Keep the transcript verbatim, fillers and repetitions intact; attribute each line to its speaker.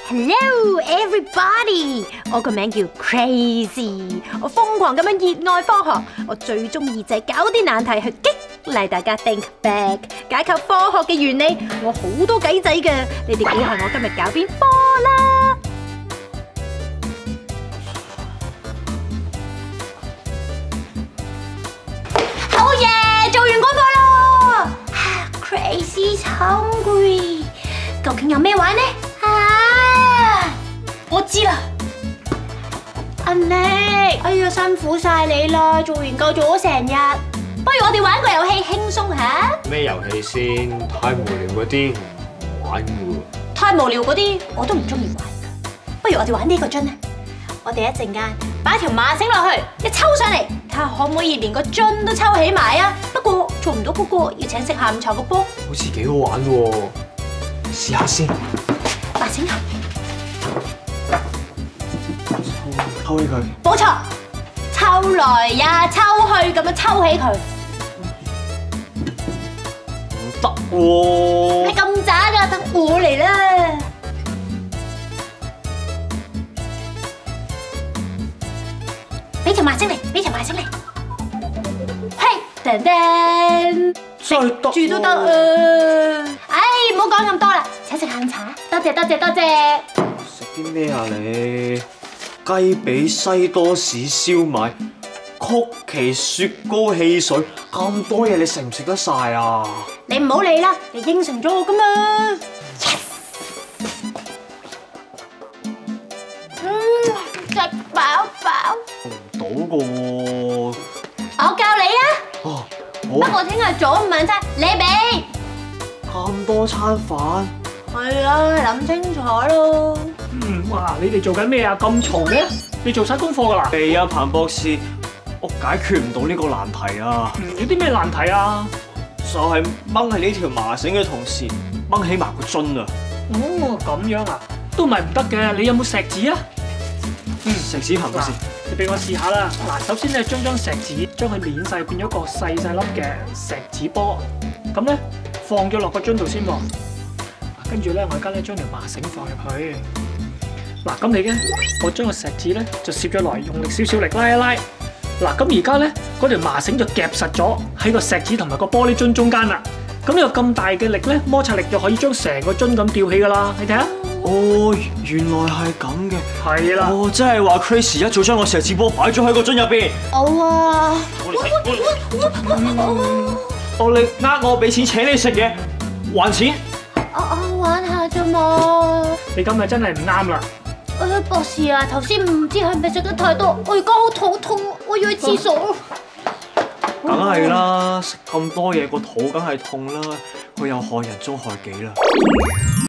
Speaker 1: Hello everybody， 我個名叫 Crazy， 我瘋狂咁樣熱愛科學，我最中意就係搞啲難題去激勵大家 think back， 解構科學嘅原理。我好多計仔㗎，你哋估下我今日搞邊科啦？好嘢，做完功課咯。Crazy's hungry， 究竟有咩玩呢？啊！我知啦，阿 Nick， 哎呀辛苦晒你啦，做研究做咗成日，不如我哋玩個遊戲輕鬆下。
Speaker 2: 咩遊戲先？太無聊嗰啲唔玩噶喎。
Speaker 1: 太無聊嗰啲我都唔中意玩噶，不如我哋玩呢個樽啊！我哋一陣間擺條麻繩落去，一抽上嚟，睇下可唔可以連個樽都抽起埋啊！不過做唔到嗰個要請食下午茶個波。
Speaker 2: 好似幾好玩喎，試下先。
Speaker 1: 麻繩啊！
Speaker 2: 抽起佢。
Speaker 1: 冇錯，抽來呀，抽去咁樣抽起佢。
Speaker 2: 唔得喎！
Speaker 1: 你咁渣噶，等我嚟啦！俾條麻繩嚟，俾條麻繩嚟。嘿，噔噔，
Speaker 2: 真係得
Speaker 1: 住都得啊！唉，唔好講咁多啦，請食下午茶。多謝多謝多謝。
Speaker 2: 食啲咩啊你？雞髀、西多士、燒賣、曲奇、雪糕、汽水，咁多嘢你食唔食得晒啊？
Speaker 1: 你唔好理啦，你應承咗我噶嘛。Yes！ 嗯，食飽飽。
Speaker 2: 做唔到噶喎。
Speaker 1: 我教你啊。
Speaker 2: 哦，
Speaker 1: 不過聽日早午晚餐你俾。
Speaker 2: 咁多餐飯。
Speaker 1: 係啊，諗清楚咯。
Speaker 3: 嗯，哇！你哋做緊咩啊？咁嘈嘅？你做晒功課㗎啦？
Speaker 2: 係啊，彭博士，我解決唔到呢個難題啊！
Speaker 3: 嗯，有啲咩難題啊？
Speaker 2: 就係掹起呢條麻繩嘅同時，掹起埋個樽啊！
Speaker 3: 哦，咁樣啊，都唔係唔得嘅。你有冇錫紙啊？
Speaker 2: 嗯，錫紙彭博士，
Speaker 3: 你俾我試下啦。嗱，首先咧將張錫紙將佢碾細，變咗個細細粒嘅錫紙波。咁咧放咗落個樽度先喎。跟住咧，我而家咧將條麻繩放入去。嗱，咁你咧，我將個錫紙咧就攝咗落嚟，用力少少力拉一拉。嗱，咁而家咧嗰條麻繩就夾實咗喺個錫紙同埋個玻璃樽中間啦。咁有咁大嘅力咧，摩擦力就可以將成個樽咁吊起噶啦。你睇下。
Speaker 2: 哦，原來係咁嘅。
Speaker 3: 係啦。
Speaker 2: 哦，即係話 Crazy 一早將個錫紙波擺咗喺個樽入邊。
Speaker 1: 好啊。
Speaker 2: 哦，你呃我俾錢請你食嘢，還錢。
Speaker 1: 我我玩下啫嘛。
Speaker 3: 你今日真係唔啱啦。
Speaker 1: 誒，博士啊，頭先唔知係咪食得太多，我而家好肚痛，我要去廁所。
Speaker 2: 梗係啦，食咁多嘢個肚梗係痛啦，佢有害人終害己啦。